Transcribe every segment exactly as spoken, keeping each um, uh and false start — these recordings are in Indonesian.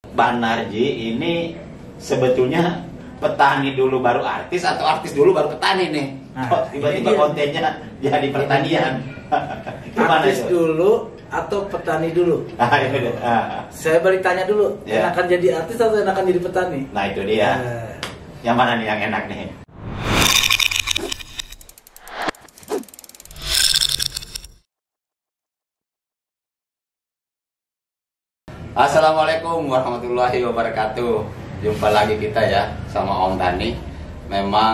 Banarji ini sebetulnya petani dulu baru artis atau artis dulu baru petani nih? Nah, tiba-tiba kontennya jadi pertanian. Gimana artis itu? dulu atau petani dulu? Nah, itu dia. Ah. Saya balik tanya dulu, Ya. enakan jadi artis atau enakan jadi petani? Nah itu dia. Nah. Yang mana nih yang enak nih? Assalamualaikum warahmatullahi wabarakatuh. Jumpa lagi kita ya sama Om Tani. Memang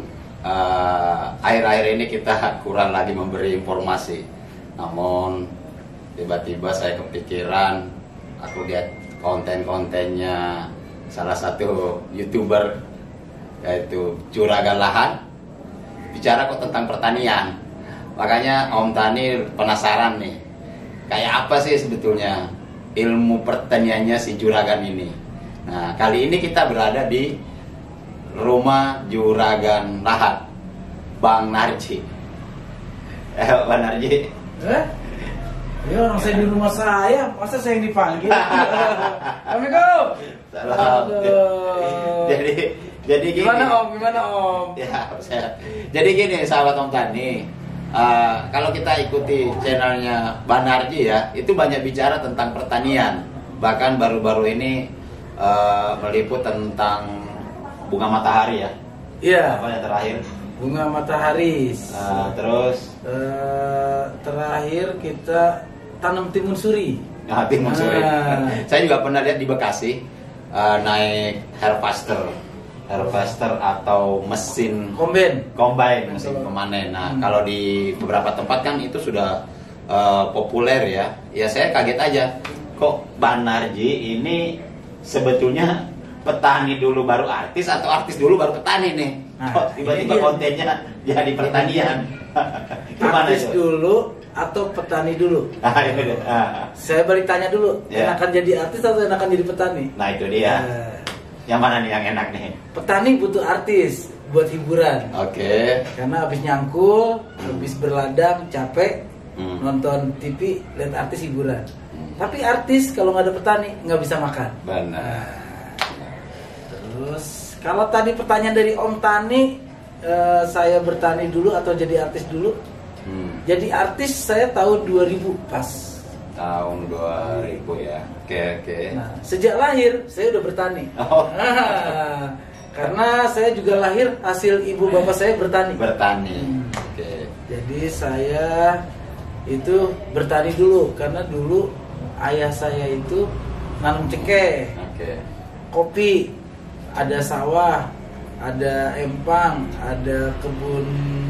uh, akhir-akhir ini kita kurang lagi memberi informasi. Namun tiba-tiba saya kepikiran, aku lihat konten-kontennya salah satu YouTuber yaitu Juragan Lahan, bicara kok tentang pertanian. Makanya Om Tani penasaran nih, kayak apa sih sebetulnya ilmu pertaniannya si Juragan ini. Nah, kali ini kita berada di rumah Juragan Lahan, Bang Narji. Eh, Bang Narji. Eh? Ya orang saya di rumah saya, masa saya yang dipanggil? Assalamualaikum. Salam. Jadi, jadi gini. Gimana Om? Gimana Om? Ya, saya. Jadi gini, sahabat Om Tani. Uh, kalau kita ikuti channelnya Bang Narji ya, itu banyak bicara tentang pertanian. Bahkan baru-baru ini uh, meliput tentang bunga matahari ya. Iya. Apa yang terakhir? Bunga matahari. Uh, terus uh, terakhir kita tanam timun suri. Nah, timun suri. Ah. Saya juga pernah lihat di Bekasi uh, naik harvester. Harvester atau mesin Komben, combine, mesin pemanen. Nah, hmm. kalau di beberapa tempat kan itu sudah uh, populer ya. Ya saya kaget aja, kok Bang Narji ini sebetulnya petani dulu baru artis atau artis dulu baru petani nih? Nah, kok tiba-tiba kontennya jadi pertanian? Gimana artis itu? dulu atau petani dulu? Nah, itu dia. Ah. Saya balik tanya dulu, Ya. enakan jadi artis atau enakan jadi petani? Nah itu dia. Nah. Yang mana nih yang enak nih? Petani butuh artis buat hiburan. Oke. Okay. Karena habis nyangkul, habis berladang, capek, hmm. nonton T V, lihat artis hiburan. Hmm. Tapi artis kalau nggak ada petani nggak bisa makan. Benar. Nah, terus kalau tadi pertanyaan dari Om Tani, eh, saya bertani dulu atau jadi artis dulu? Hmm. Jadi artis saya tahun dua ribu pas. Tahun dua ribu ya. Oke, okay, oke. Okay. Nah, sejak lahir saya udah bertani. Oh. Nah, karena saya juga lahir hasil ibu bapak saya bertani. Bertani. Hmm. Oke. Okay. Jadi saya itu bertani dulu karena dulu ayah saya itu nanam cengkeh. Oke. Okay. Kopi, ada sawah, ada empang, ada kebun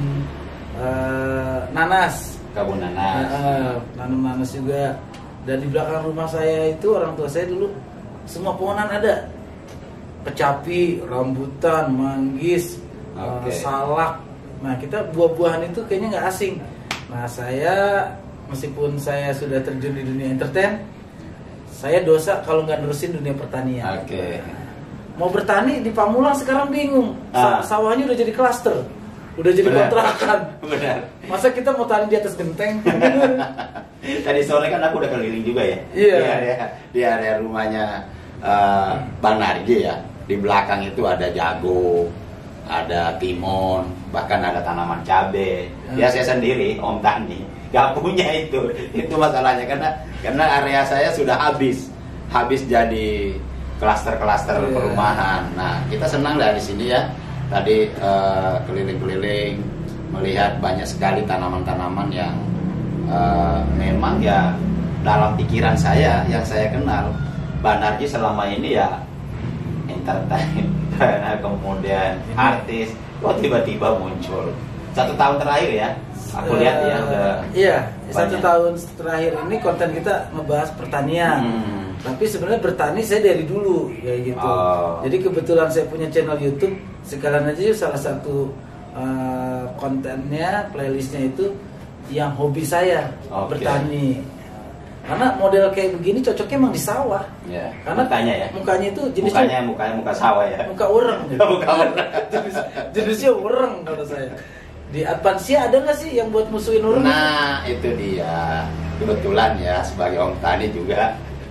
uh, nanas. Kebun nanas. Uh, nanam nanas juga. Dan di belakang rumah saya itu orang tua saya dulu semua pohonan ada. Kecapi, rambutan, manggis, okay. uh, salak. Nah kita buah-buahan itu kayaknya nggak asing. Nah saya meskipun saya sudah terjun di dunia entertain, saya dosa kalau nggak nerusin dunia pertanian. Oke. Okay. Mau bertani di Pamulang sekarang bingung. Ah. Sawahnya udah jadi klaster. Udah jadi Benar. kontrakan. Benar. Masa kita mau tani di atas genteng? Tadi sore kan aku udah keliling juga ya. Iya. Di area, di area rumahnya uh, Bang Narji ya. Di belakang itu ada jago, ada timun, bahkan ada tanaman cabai. Hmm. Ya saya sendiri Om Tani gak punya itu. Itu masalahnya karena karena area saya sudah habis, habis jadi klaster-klaster yeah. perumahan. Nah kita senang lah di sini ya. Tadi uh, keliling-keliling melihat banyak sekali tanaman-tanaman yang uh, memang ya dalam pikiran saya yang saya kenal Bang Narji selama ini ya entertain, kemudian artis, kok tiba-tiba muncul satu tahun terakhir ya aku uh, lihat ya udah iya satu tahun terakhir ini konten kita ngebahas pertanian. Hmm. Tapi sebenarnya bertani saya dari dulu kayak gitu. Oh. Jadi kebetulan saya punya channel YouTube, sekalian aja salah satu uh, kontennya, playlistnya itu yang hobi saya okay. bertani. Karena model kayak begini cocoknya emang di sawah. Ya. Karena mukanya ya. Mukanya itu jenisnya mukanya mukanya muka sawah ya. Muka ureng. Gitu. Muka ureng. Jenis, jenisnya ureng kalau saya. Di Advansia ada nggak sih yang buat musuhin ureng? Nah itu dia. Kebetulan ya sebagai Om Tani juga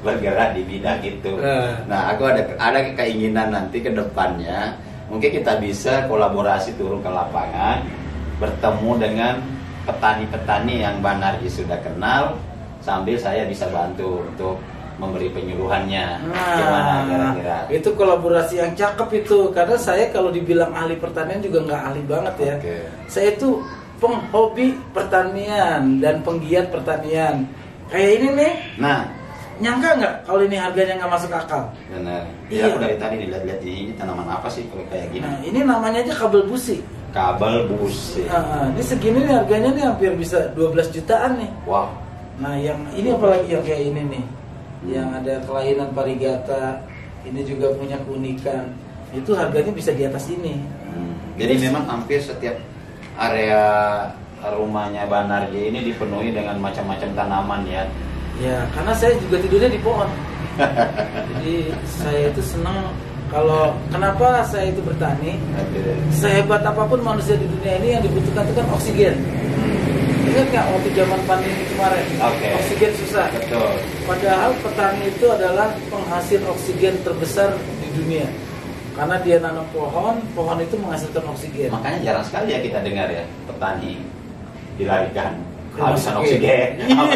bergerak di bidang itu. Nah, aku ada ada keinginan nanti ke depannya mungkin kita bisa kolaborasi turun ke lapangan, bertemu dengan petani-petani yang Bang Narji sudah kenal, sambil saya bisa bantu untuk memberi penyuluhannya. Nah, gimana kira-kira? Itu kolaborasi yang cakep itu, karena saya kalau dibilang ahli pertanian juga nggak ahli banget ya. Okay. Saya itu penghobi pertanian dan penggiat pertanian. Kayak ini nih. Nah, nyangka nggak kalau ini harganya nggak masuk akal? Benar. Iya. Ya, aku dari tadi dilihat-lihat ini tanaman apa sih kalau kayak gini? Nah, ini namanya aja kabel busi. Kabel busi. Nah, ini segini nih harganya nih hampir bisa dua belas jutaan nih. Wow. Nah, yang ini apalagi yang kayak ini nih. Yang ada kelainan varigata, ini juga punya keunikan. Itu harganya bisa di atas ini. Hmm. Jadi memang hampir setiap area rumahnya Bang Narji ini dipenuhi dengan macam-macam tanaman ya. Ya, karena saya juga tidurnya di pohon. Jadi saya itu senang kalau kenapa saya itu bertani. Okay. Sehebat apapun manusia di dunia ini yang dibutuhkan itu kan oksigen. Ingat nggak waktu zaman pandemi kemarin? Okay. Oksigen susah. Betul. Padahal petani itu adalah penghasil oksigen terbesar di dunia. Karena dia nanam pohon, pohon itu menghasilkan oksigen. Makanya jarang sekali ya kita dengar ya petani dilarikan kehabisan oksigen.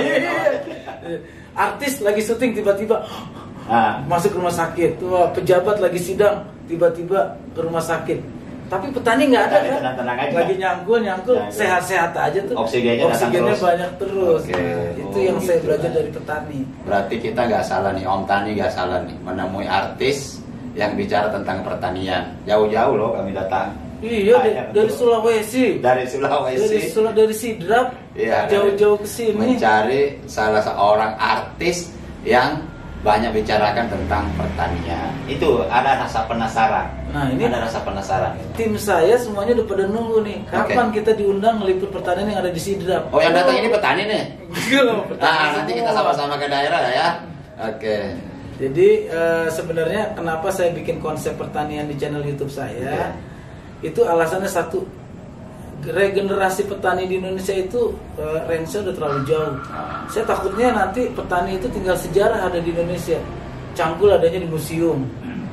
Artis lagi syuting tiba-tiba ah. masuk rumah sakit. Wah, pejabat lagi sidang tiba-tiba ke rumah sakit. Tapi petani nggak ada kan? Tenang-tenang aja. Lagi nyangkul nyangkul Nyangkul. sehat-sehat aja tuh. Oksigennya, Oksigennya terus. banyak terus. Oke. Nah, itu Oh, yang gitu saya belajar lah. dari petani. Berarti kita nggak salah nih, Om Tani nggak salah nih menemui artis yang bicara tentang pertanian. Jauh-jauh loh kami datang. Iya, Ah, dari, ya, dari betul. Sulawesi. Dari Sulawesi. Dari Sulawesi dari Sidrap. Iya, jauh-jauh ke sini. Mencari salah seorang artis yang banyak bicarakan tentang pertanian. Itu ada rasa penasaran. Nah, ini ada rasa penasaran. tim saya semuanya udah pada nunggu nih. Kapan okay. kita diundang meliput pertanian yang ada di Sidrap? Oh, yang datang ini petani nih. Petani nah, nanti kita semua. sama-sama ke daerah lah ya. Oke. Okay. Jadi uh, sebenarnya kenapa saya bikin konsep pertanian di channel YouTube saya? Okay. Itu alasannya satu. Regenerasi petani di Indonesia itu uh, range-nya udah terlalu jauh. Ah. Saya takutnya nanti petani itu tinggal sejarah ada di Indonesia. Cangkul adanya di museum.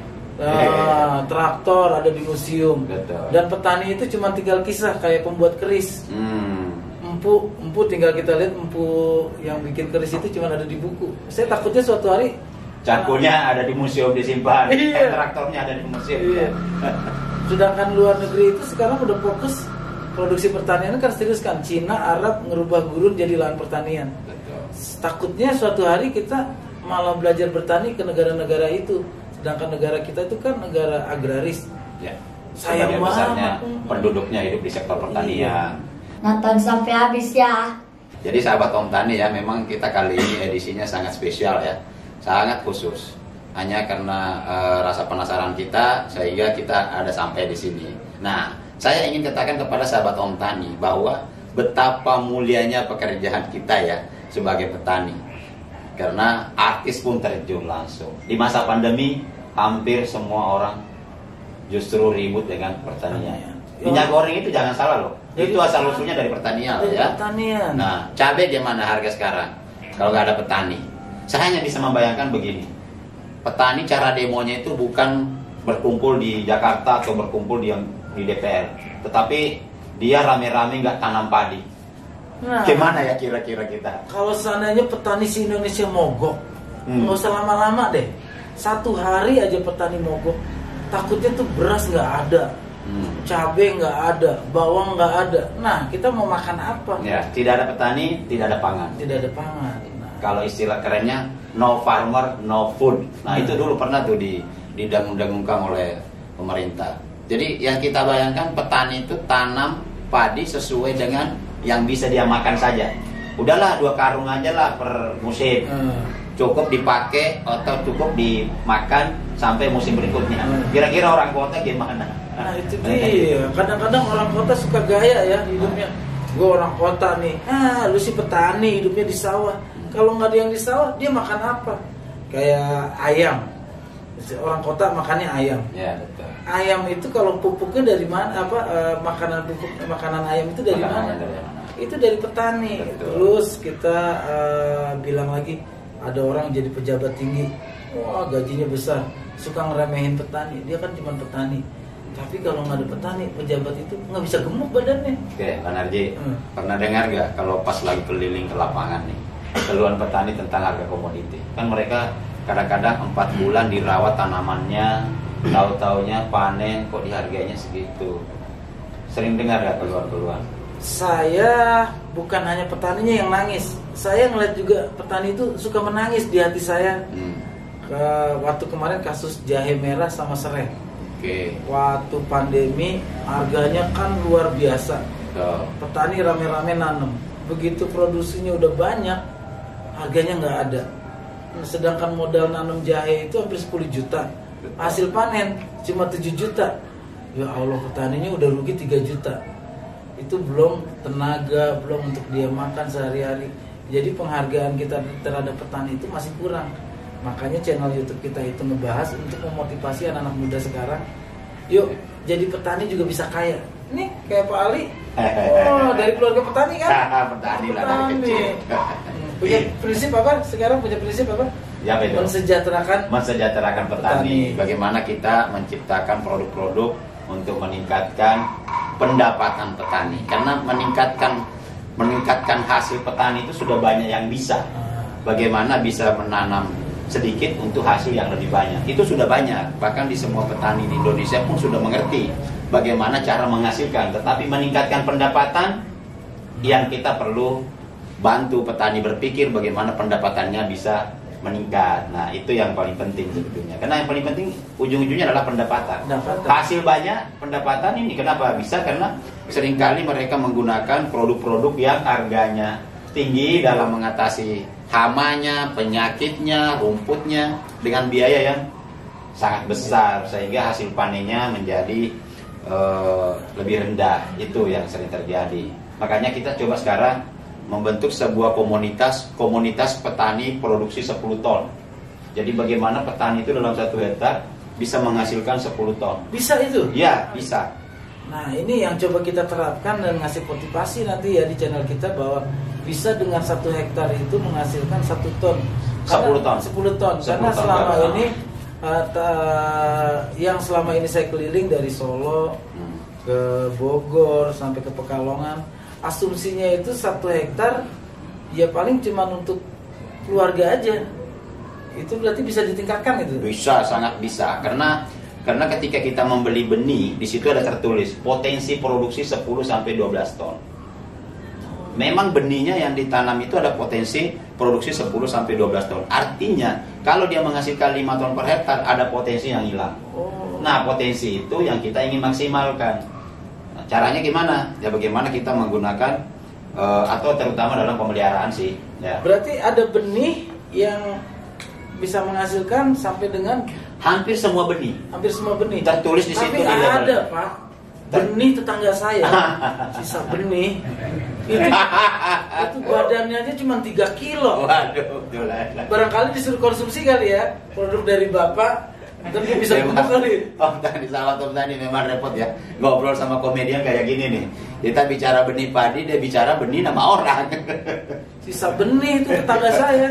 Uh, traktor ada di museum. Betul. Dan petani itu cuma tinggal kisah kayak pembuat keris. Hmm. Empu, empu tinggal kita lihat empu yang bikin keris itu cuma ada di buku. Saya takutnya suatu hari cangkulnya ada di museum disimpan. Iya. Traktornya ada di museum. Iya. Sedangkan luar negeri itu sekarang udah fokus produksi pertanian kan serius kan. Cina, Arab ngerubah gurun jadi lahan pertanian. Betul. Takutnya suatu hari kita malah belajar bertani ke negara-negara itu. Sedangkan negara kita itu kan negara agraris. Ya. Sayang Sebagian besarnya banget. penduduknya hidup di sektor pertanian. Nonton sampai habis ya. Jadi sahabat Om Tani ya, memang kita kali ini edisinya sangat spesial ya. Sangat khusus. Hanya karena e, rasa penasaran kita sehingga kita ada sampai di sini. Nah, saya ingin katakan kepada sahabat Om Tani bahwa betapa mulianya pekerjaan kita ya sebagai petani. Karena artis pun terjun langsung. Di masa pandemi hampir semua orang justru ribut dengan pertanian. Minyak goreng itu jangan salah loh. Itu asal usulnya dari pertanian dari ya. Pertanian. Nah, cabai gimana harga sekarang? Kalau nggak ada petani. Saya hanya bisa membayangkan begini. Petani cara demonya itu bukan berkumpul di Jakarta atau berkumpul di di D P R, tetapi dia rame-rame nggak tanam padi. Nah, gimana ya kira-kira kita? Kalau seandainya petani si Indonesia mogok, hmm. nggak usah lama-lama deh. Satu hari aja petani mogok, takutnya tuh beras nggak ada, hmm. cabai nggak ada, bawang nggak ada. Nah, kita mau makan apa? Ya, tidak ada petani, tidak ada pangan. Tidak ada pangan. Nah. Kalau istilah kerennya no farmer, no food. Nah, hmm. itu dulu pernah tuh di didangung-dangungkan oleh pemerintah. Jadi yang kita bayangkan petani itu tanam padi sesuai dengan yang bisa dia makan saja. Udahlah dua karung aja lah per musim. Hmm. Cukup dipakai atau cukup dimakan sampai musim berikutnya. Kira-kira orang kota gimana? Nah itu dia. Kadang-kadang orang kota suka gaya ya hidupnya. Gue orang kota nih. Ah, lu si petani hidupnya di sawah. Kalau nggak ada yang di sawah, dia makan apa? Kayak ayam. Orang kota makannya ayam. Ya, betul. Ayam itu kalau pupuknya dari mana? Apa uh, makanan pupuk makanan ayam itu dari makanan mana? Dari mana? Itu dari petani. Betul. Terus kita uh, bilang lagi ada orang jadi pejabat tinggi, wah gajinya besar, suka ngeremehin petani. Dia kan cuma petani. Tapi kalau nggak ada petani, pejabat itu nggak bisa gemuk badannya. Oke, Pak Narji, Hmm. pernah dengar nggak kalau pas lagi keliling ke lapangan nih, keluhan petani tentang harga komoditi? Kan mereka kadang-kadang empat bulan dirawat tanamannya, tahu-taunya panen kok dihargainya segitu. Sering dengar nggak keluhan-keluhan? Saya bukan hanya petaninya yang nangis, saya ngeliat juga petani itu suka menangis di hati saya. Hmm. Ke, waktu kemarin kasus jahe merah sama serai. Oke. Waktu pandemi harganya kan luar biasa. So, Petani rame-rame nanam. Begitu produksinya udah banyak, harganya nggak ada. Sedangkan modal nanam jahe itu hampir sepuluh juta. Hasil panen cuma tujuh juta. Ya Allah, petaninya udah rugi tiga juta. Itu belum tenaga, belum untuk dia makan sehari-hari. Jadi penghargaan kita terhadap petani itu masih kurang. Makanya channel YouTube kita itu ngebahas untuk memotivasi anak-anak muda sekarang. Yuk, jadi petani juga bisa kaya. Nih kayak Pak Ali. Oh, dari keluarga petani kan? petani lah dari kecil. Hmm, punya prinsip apa? Sekarang punya prinsip apa? Ya betul. Mensejahterakan Mensejahterakan petani. petani. Bagaimana kita menciptakan produk-produk untuk meningkatkan pendapatan petani. Karena meningkatkan meningkatkan hasil petani itu sudah banyak yang bisa. Bagaimana bisa menanam sedikit untuk hasil yang lebih banyak, itu sudah banyak. Bahkan di semua petani di Indonesia pun sudah mengerti bagaimana cara menghasilkan. Tetapi meningkatkan pendapatan, yang kita perlu bantu petani berpikir bagaimana pendapatannya bisa meningkat. Nah, itu yang paling penting sebetulnya. Karena yang paling penting ujung-ujungnya adalah pendapatan. Pendapatan. Hasil banyak, pendapatan ini kenapa bisa? Karena seringkali mereka menggunakan produk-produk yang harganya tinggi dalam mengatasi hamanya, penyakitnya, rumputnya dengan biaya yang sangat besar, sehingga hasil panennya menjadi uh, lebih rendah. Itu yang sering terjadi. Makanya kita coba sekarang membentuk sebuah komunitas komunitas petani produksi sepuluh ton. Jadi bagaimana petani itu dalam satu hektar bisa menghasilkan sepuluh ton. bisa itu. Ya, bisa. Nah, ini yang coba kita terapkan dan ngasih motivasi nanti ya di channel kita bahwa bisa dengan satu hektar itu menghasilkan satu ton. sepuluh ton. sepuluh ton. Karena sepuluh ton selama karena. ini uh, ta- yang selama ini saya keliling dari Solo Hmm. ke Bogor sampai ke Pekalongan, asumsinya itu satu hektar ya paling cuma untuk keluarga aja. Itu berarti bisa ditingkatkan itu. Bisa, sangat bisa. Karena karena ketika kita membeli benih, di situ ada tertulis potensi produksi sepuluh sampai dua belas ton. Memang benihnya yang ditanam itu ada potensi produksi sepuluh sampai dua belas ton. Artinya, kalau dia menghasilkan lima ton per hektar, ada potensi yang hilang. Oh. Nah, potensi itu yang kita ingin maksimalkan. Nah, caranya gimana? Ya bagaimana kita menggunakan uh, atau terutama dalam pemeliharaan sih. Ya. Berarti ada benih yang bisa menghasilkan sampai dengan Hampir semua benih. hampir semua benih. Tertulis di Tapi situ di label. ada, Pak. Benih tetangga saya, sisa benih. Itu, itu badannya aja cuma tiga kilo. Waduh, betul lah. Barangkali disuruh konsumsi kali ya produk dari Bapak. Ntar dia bisa gemuk kali. Oh, tadi sahabat Om Tani memang repot ya. Ngobrol sama komedian kayak gini nih. Kita bicara benih padi, dia bicara benih nama orang. Sisa benih itu tetangga saya.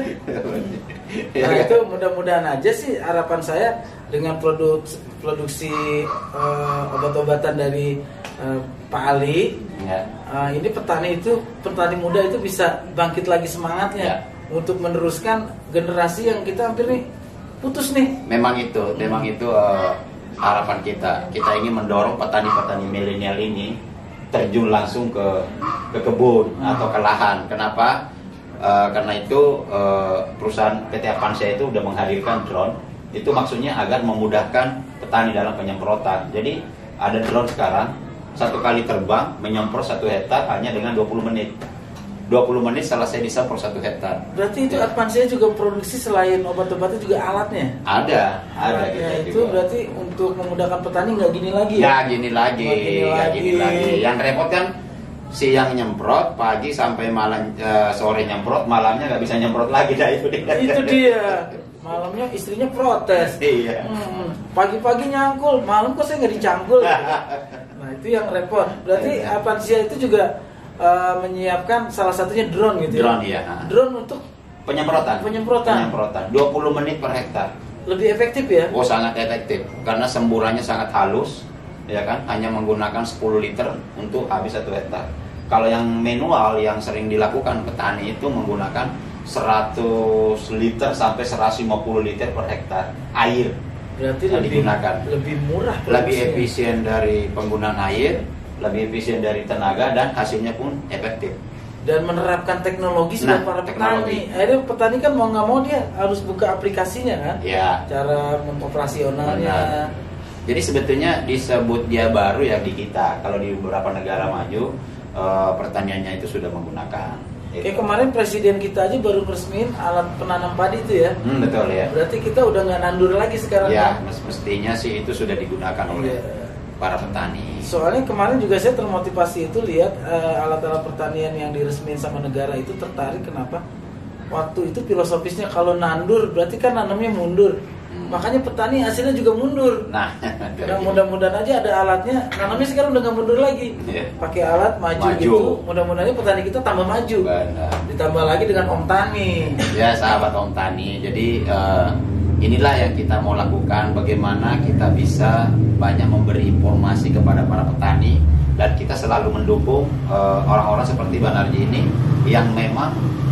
Nah, itu mudah-mudahan aja sih harapan saya dengan produk produksi uh, obat-obatan dari uh, Pak Ali. Ya. Uh, ini petani itu petani muda itu bisa bangkit lagi semangatnya Ya. untuk meneruskan generasi yang kita hampir nih putus nih. Memang itu, memang itu uh, harapan kita. Kita ingin mendorong petani-petani milenial ini terjun langsung ke ke kebun Hmm. atau ke lahan. Kenapa? Uh, karena itu uh, perusahaan P T Avanza itu sudah menghadirkan drone. Itu maksudnya agar memudahkan petani dalam penyemprotan. Jadi ada drone sekarang satu kali terbang menyemprot satu hektar hanya dengan dua puluh menit. dua puluh menit selesai disemprot satu hektar. Berarti itu Advansia juga produksi selain obat-obatnya juga alatnya. Ada, ada Alatnya kita itu juga. berarti untuk memudahkan petani nggak gini lagi Ya ya? gini lagi, Nggak gini ya lagi. gini lagi. Yang repot kan siang nyemprot, pagi sampai malam eh, sore nyemprot, malamnya nggak bisa nyemprot lagi dah itu dia. Itu dia. Malamnya istrinya protes. Iya. Hmm, pagi-pagi nyangkul, malam kok saya nggak dicangkul. Nah itu yang repot. Berarti Iya. Advansia itu juga uh, menyiapkan salah satunya drone gitu ya? Drone, iya. Drone untuk Penyemprotan. Penyemprotan. Penyemprotan. dua puluh menit per hektar. Lebih efektif ya? Oh, sangat efektif karena semburannya sangat halus, ya kan? Hanya menggunakan sepuluh liter untuk habis satu hektar. Kalau yang manual yang sering dilakukan petani itu menggunakan seratus liter sampai seratus lima puluh liter per hektar air. Berarti yang lebih digunakan. Lebih murah. Lebih produksinya. efisien dari penggunaan air, lebih efisien dari tenaga dan hasilnya pun efektif. Dan menerapkan teknologi sudah Nah, para teknologi. petani. Akhirnya petani kan mau nggak mau dia harus buka aplikasinya kan? Ya. Cara mengoperasionalnya. Benar. Jadi sebetulnya disebut dia baru ya di kita. Kalau di beberapa negara maju eh, pertaniannya itu sudah menggunakan. Kayak kemarin presiden kita aja baru resmiin alat penanam padi itu ya. Hmm, betul ya. Berarti kita udah nggak nandur lagi sekarang. Ya, kan? mestinya sih itu sudah digunakan oleh Iya. para petani. Soalnya kemarin juga saya termotivasi itu lihat uh, alat-alat pertanian yang diresmiin sama negara itu tertarik. Kenapa? Waktu itu filosofisnya kalau nandur berarti kan nanamnya mundur. Hmm. Makanya petani hasilnya juga mundur. Nah, Karena mudah-mudahan aja ada alatnya. Nanamnya sekarang udah nggak mundur lagi. Yeah. Pakai alat maju, Maju. gitu. Mudah-mudahan petani kita tambah maju. Benar. Ditambah lagi dengan Om Tani. Ya, sahabat Om Tani. Jadi eh, inilah yang kita mau lakukan. Bagaimana kita bisa banyak memberi informasi kepada para petani dan kita selalu mendukung eh, orang-orang seperti Bang Narji ini yang memang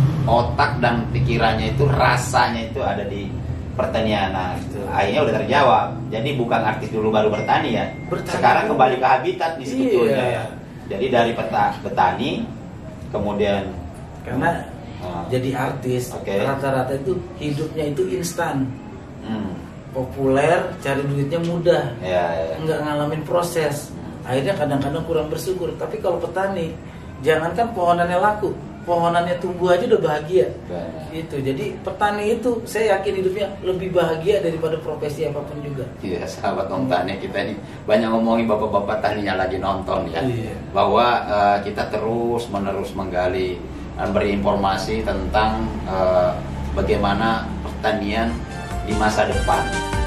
otak dan pikirannya itu rasanya itu ada di pertanian. Nah, akhirnya udah terjawab. Jadi bukan artis dulu baru bertani ya. Bertani Sekarang dulu. kembali ke habitat nih sebetulnya Iya. ya. Jadi dari peta, petani kemudian Karena ah, jadi artis Oke. rata-rata itu hidupnya itu instan, hmm, populer, cari duitnya mudah, ya, ya. nggak ngalamin proses. Akhirnya kadang-kadang kurang bersyukur. Tapi kalau petani, jangankan pohonannya laku, pohonannya tumbuh aja udah bahagia. Benar. Gitu. Jadi petani itu saya yakin hidupnya lebih bahagia daripada profesi apapun juga. Iya, sahabat Om Tani kita ini banyak ngomongin bapak-bapak taninya lagi nonton ya. Iya. Bahwa eh, kita terus menerus menggali dan beri informasi tentang eh, bagaimana pertanian di masa depan.